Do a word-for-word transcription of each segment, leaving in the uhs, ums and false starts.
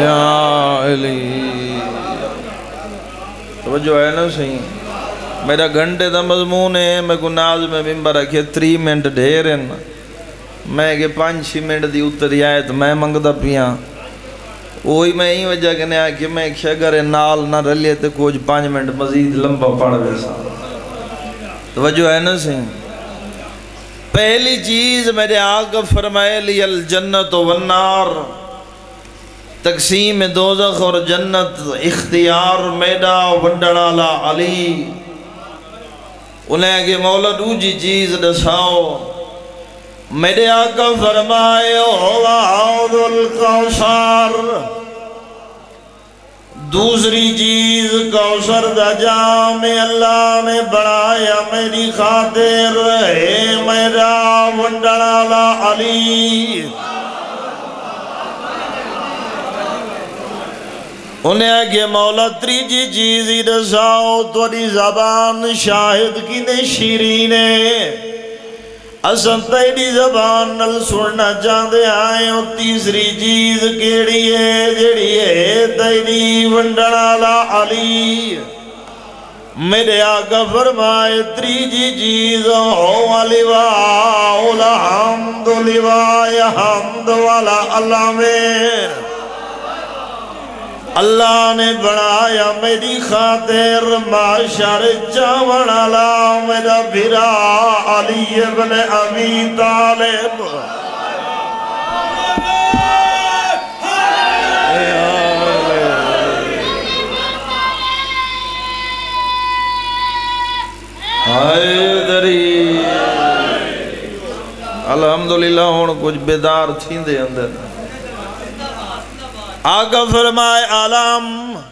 یا علی توجہ ہے نا صحیح میرا گھنٹے دا مضمون ہے میں کو ناز میں ممبر رکھے تری منٹ ڈھیر ہیں میں کہ پانچ چھ منٹ دی اتری آئے تو میں منگدہ پیاں وہی میں ہی وجہ کہنے آیا کہ میں ایک اگر نال نہ رلیے تو کچھ پانچ منٹ مزید لمبا پڑھ ویسا توجہ ہے نا صحیح پہلی چیز میرے آقا فرمائے لی الجنت والنار تقسیم دوزخ اور جنت اختیار میڈا ونڈڑالا علی انہیں کہ مولا دوجی چیز دساؤ میرے آقا فرمائے حوض الکوثر دوسری چیز کوثر دا جام اللہ نے بڑھایا میری خاطر ہے میرا ونڈڑالا علی انہیں کہ مولا تریجی چیز ہی دساؤ توڑی زبان شاہد کی نے شیرین ہے اسن تیری زبان نل سننا چاہتے آئے اور تیسری چیز کیڑی ہے جڑی ہے تیری ونڈڑالا علی میرے آقا فرمائے تریجی چیز ہو لواء الحمد لواء حمد والا اللہ میں اللہ نے بڑھایا میری خاطر معاشر چاوڑالا میرا بھرا علی ابن ابی طالب حیدری الحمدللہ ہون کچھ بیدار تھیں دے اندر آقا فرمائے عالم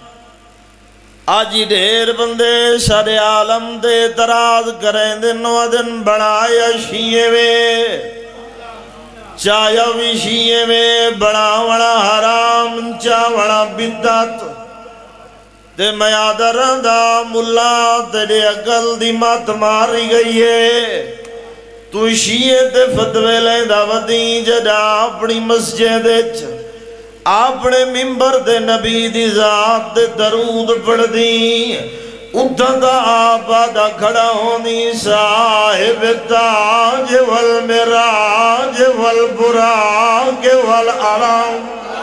آجی ڈھیر بندے سارے عالم دے تراز کریں دن و دن بڑھایا شیئے وے چایا بھی شیئے وے بڑا وڑا حرام چا وڑا بدت تے میادر دا ملا تیرے عقل دی مات ماری گئی ہے تو شیئے تے فتوے لیں دعوتی جڑا اپنی مسجد چ اپنے ممبر دے نبی دی ذات دے درود پڑھ دی ادھا دا آبادہ کھڑا ہونی صاحب تاج والمراج والبراق والعلم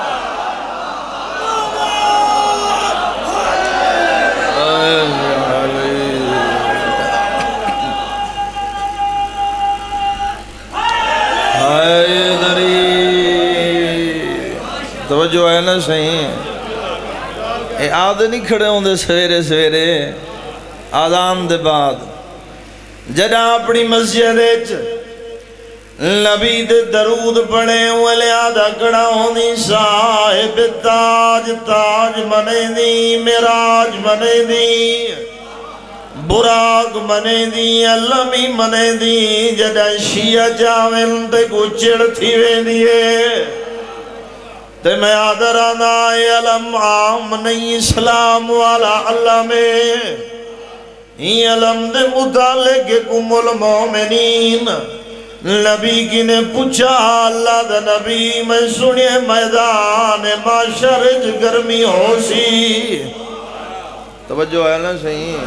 توجہ ہے نا صحیح اے آدھے نہیں کھڑے ہوں دے سویرے سویرے آدھان دے بعد جڑا اپنی مسجد نبی دے درود پڑھے والے آدھا کھڑا ہونی صاحب تاج تاج منے دی مراج منے دی براق منے دی علمی منے دی جڑا شیعہ جاویں تے کو چڑ تھی وے دیئے تے میں آدھر آنا علم عام نہیں اسلام والا اللہ میں یہ علم دے متعلق کم المومنین نبی کی نے پوچھا اللہ دا نبی میں سنے میدان معاشر گرمی ہو سی توجہ ہے نا صحیح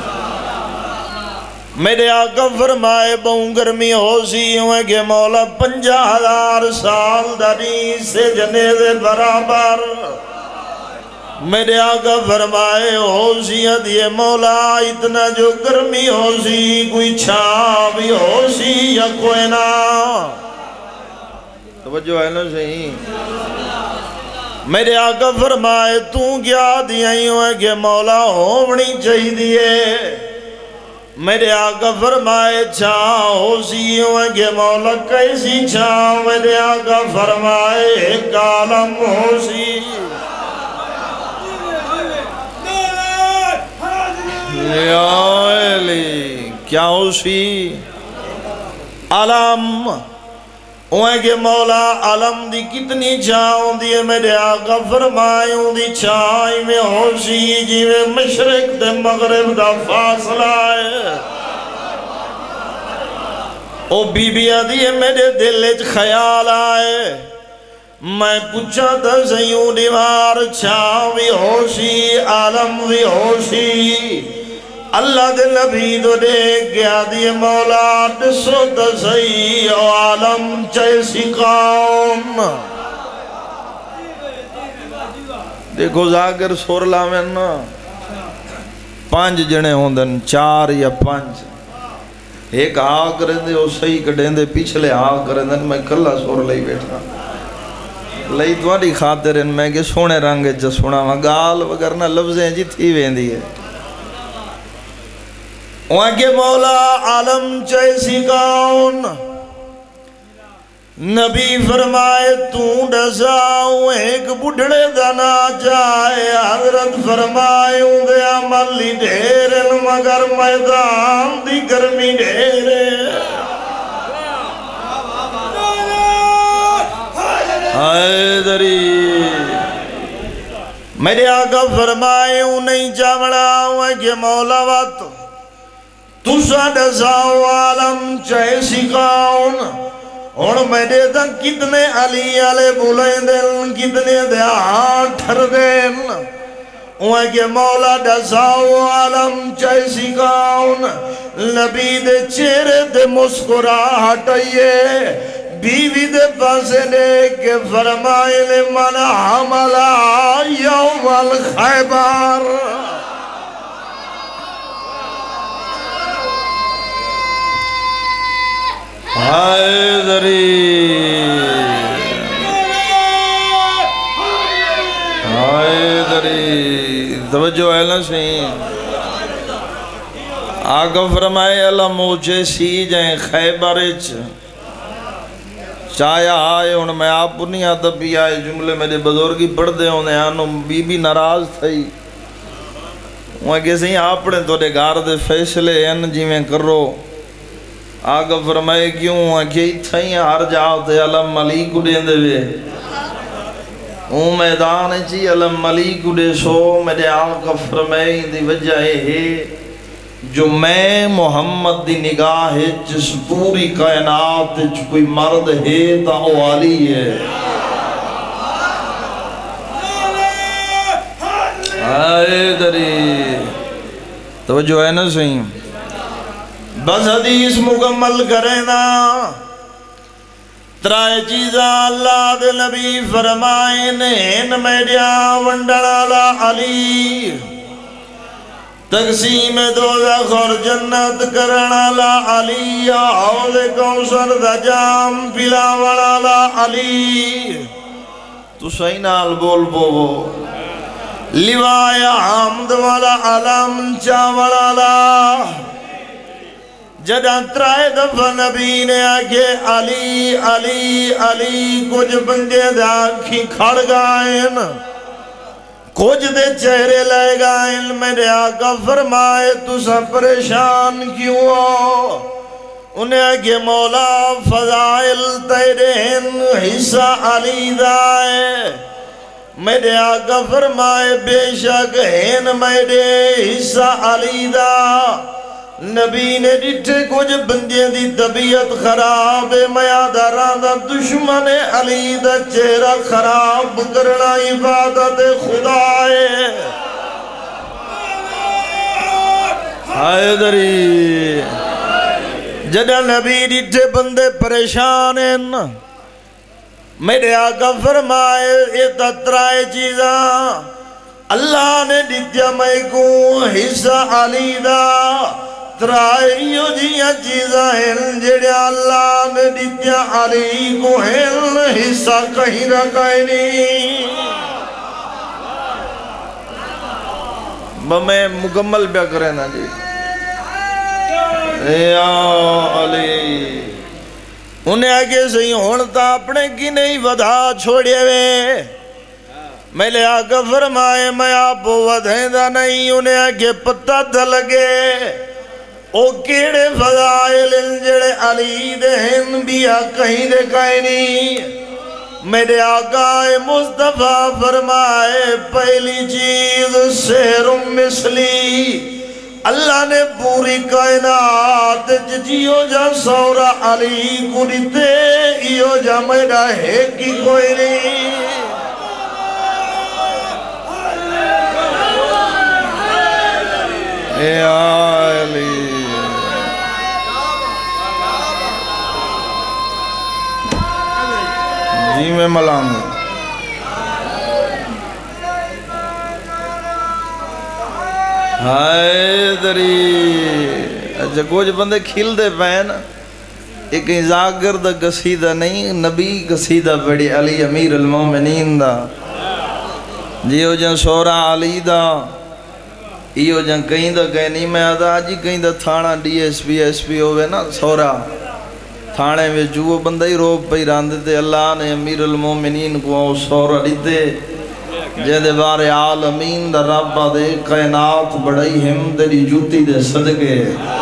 میرے آقا فرمائے بہن گرمی ہو سی ہوئے کہ مولا پنجا ہزار سال داری سے جنیز برابر میرے آقا فرمائے ہو سی ادھیے مولا اتنا جو گرمی ہو سی کوئی چھا بھی ہو سی یا کوئی نا توجہ ہے نا صحیح میرے آقا فرمائے تو کیا دیا ہی ہوئے کہ مولا ہونی چاہی دیئے میرے آقا فرمائے چھاں ہو سی ہوئے کہ مولا کیسی چھاں میرے آقا فرمائے ایک عالم ہو سی یا علی کیا ہو سی عالم ہوئے کہ مولا علم دی کتنی چھاؤں دیئے میرے آقا فرمائے ہوں دی چھائی میں ہو سی جی میں مشرق دے مغرب دا فاصلہ ہے او بی بی آدھی میرے دل اچھ خیال آئے میں پوچھا تھا سیوں دیوار چھا بھی ہوشی عالم بھی ہوشی اللہ دے نبی تو دیکھ گیا دی مولا دسو تسی عالم چیسی قوم دیکھو زاگر سور لاوین پانچ جنے ہوندن چار یا پانچ ایک آ کریں دے وہ صحیح کٹیں دے پچھلے آ کریں دے میں کلا سور لئی بیٹھا لئی دواری خاطر ان میں کہ سونے رنگے جا سونا گال وگرنا لفظیں جی تھی ویندی ہے وہاں کے مولا عالم چیسی کون نبی فرمائے تو ڈساؤں ایک بڑھڑے دنا جائے حضرت فرمائے ہوں دے عملی ڈھیرن مگر میدان دی گرمی ڈھیرے حیدری میرے آقا فرمائے ہوں نہیں جامڑا ہوں کہ مولا وات تو سا ڈساؤں عالم چیسی کون اور میں دے دا کتنے علی علی بولیں دن کتنے دے آٹھر دن وہاں کے مولا ڈساؤ عالم چیسی کون نبی دے چہرے دے مسکرا ہٹائیے بیوی دے پاسے لے کے فرمائے لے من حملہ یوم الخیبر حیدری حیدری توجہ ہے نا سی آقا فرمائے اللہ موچے سی جائیں خیبرچ چایا آئے ان میں آپ نہیں آتا بھی آئے جملے میرے بزرگی پڑھ دے ہونے آنو بی بی ناراض تھئی وہاں کسی آپ نے تو دے گار دے فیصلے ان جی میں کرو آقا فرمائے کیوں آنکھیں تھائیں ہر جاتے علم ملیک اڑیں دے وے اون میدان چی علم ملیک اڑے سو میرے آقا فرمائے دی وجہ ہے جو میں محمد دی نگاہ جس پوری کائنات جو کوئی مرد ہے تا وہ علی ہے حیدری توجہ ہے نا صحیح بس حدیث مکمل کریں نا ترائے چیزاں اللہ دے نبی فرمائے نین میڈیا ونڈنالا علی تقسیم دوزخ اور جنت کرنالا علی حوض کوثر دا جام پلاوڑالا علی تو صحیح نال بول بو لیوایا حمد والا علم چاوڑالا جدہ ترائے دفعہ نبی نے آگے علی علی علی کچھ بندے دے آنکھیں کھڑ گائیں کچھ دے چہرے لے گائیں میرے آقا فرمائے تو سب پریشان کیوں ہو انہیں آگے مولا فضائل تیرین حصہ علی دائے میرے آقا فرمائے بے شک ہین میرے حصہ علی دائے نبی نے ڈٹھے کچھ بندیاں دی طبیعت خراب ہے میاداران دا دشمن علی دا چہرہ خراب کرنا عبادت خدا ہے حیدری جدہ نبی ڈٹھے بندے پریشان ہیں میرے آقا فرمائے یہ تترائے چیزاں اللہ نے ڈٹھیا میں کو حصہ علی دا ترائیو جیاں چیزاں ہیں جڑے اللہ نے دیتیا علی کو ہیں حصہ کہیں رکھائے نہیں میں مکمل پیا کریں نا جی یا علی انہیں آگے صحیح ہونتا اپنے کی نہیں ودا چھوڑے ہوئے میں لے آگا فرمائے میں آپ ودھیں دا نہیں انہیں آگے پتہ تھا لگے او کیڑے فضائل جڑے علی دے انبیاء کہیں دے کہیں نہیں میرے آقا مصطفیٰ فرمائے پہلی چیز سحر مثلی اللہ نے پوری کائنات جیو جا سورا علی کو دیتے ایو جا میرا ہے کی کوئی نہیں یا علی جی میں ملانگ حیدری اچھا کچھ بندے کھل دے پہن ایک ازاگر دا قصیدہ نہیں نبی قصیدہ بڑی علی امیر المومنین دا جیو جن سورہ علی دا ایو جن کہیں دا کہیں نہیں میں آدھا آجی کہیں دا تھانا D S P S P ہوئے نا سورہ تھانے میں جو بندہ ہی روپ پہ راندے تے اللہ نے امیر المومنین کو آؤ سورہ دیتے جیدے بار عالمین دا رب دے کائنات بڑائی ہم تیری جوتی دے صدقے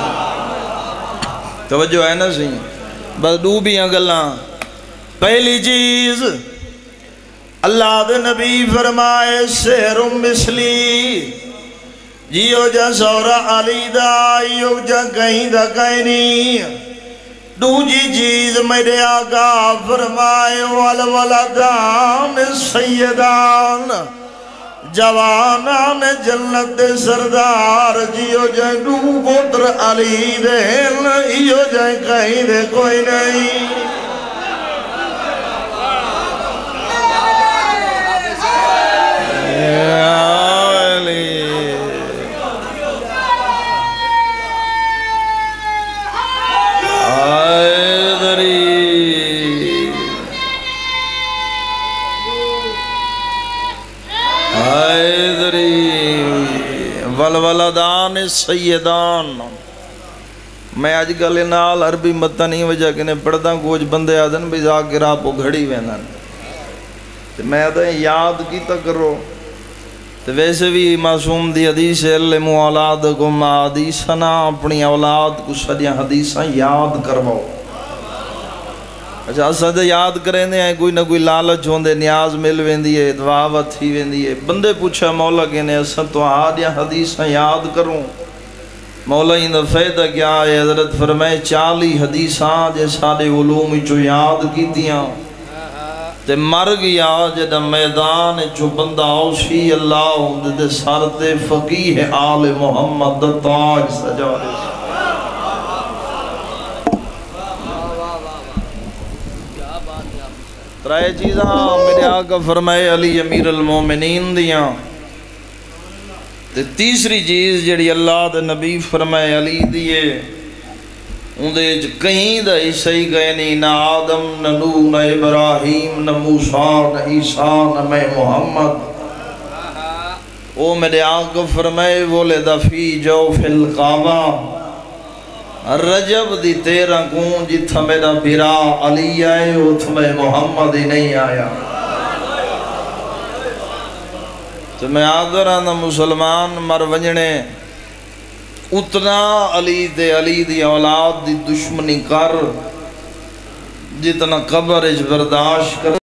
توجہ ہے نا سی بس ڈوبیاں گلاں پہلی چیز اللہ دے نبی فرمائے سحر مثلی جیو جا سورہ علی دا ایو جا کہیں دا کہیں نہیں دوجی چیز میرے آقا فرمائے والولدان سیدان جوانان جنت سردار جیو جا دو پتر علی دین ایو جا کہیں دے کوئی نہیں والولدان سیدان میں آج گلے نال عربی متہ نہیں وجہ کہ نے پڑھتا کچھ بندے آدھن بھی ذاکر آپ کو گھڑی وینن میں آدھا یاد کی تکرو تو ویسے بھی معصوم دی حدیث علم اولادکم حدیثنا اپنی اولاد کو سجیاں حدیثاں یاد کرواؤ اچھا اسد یاد کریں دے ہیں کوئی نہ کوئی لالچ ہوندے نیاز مل ویندی ہے دعوت تھی ویندی ہے بندے پوچھا مولا کہنے اسد تو آدھیا حدیثاں یاد کروں مولا ہی دا فیدہ کیا ہے حضرت فرمائے چالی حدیثاں جے سارے علوم جو یاد کی دیاں تے مر گیا جدہ میدان جو بندہ اوشی اللہ ہوندے دے سارتے فقیہ آل محمد دا تاج سجا دے ترائے چیزاں میرے آقا فرمائے علی امیر المومنین دیاں تے تیسری چیز جڑی اللہ دے نبی فرمائے علی دیئے اندے کہیں دا عیسائی گئے نہیں نہ آدم نہ نوح نہ ابراہیم نہ موسیٰ نہ عیسیٰ نہ میں محمد او میرے آقا فرمائے ولد فی جوف الکعبہ رجب دی تیرہ کون جتھا میرا بھرا علی آئے اتھ میں محمد ہی نہیں آیا تو میں آدھرانا مسلمان مر ونجنے اتنا علی دے علی دی اولاد دی دشمنی کر جتنا قبر اج برداشت کر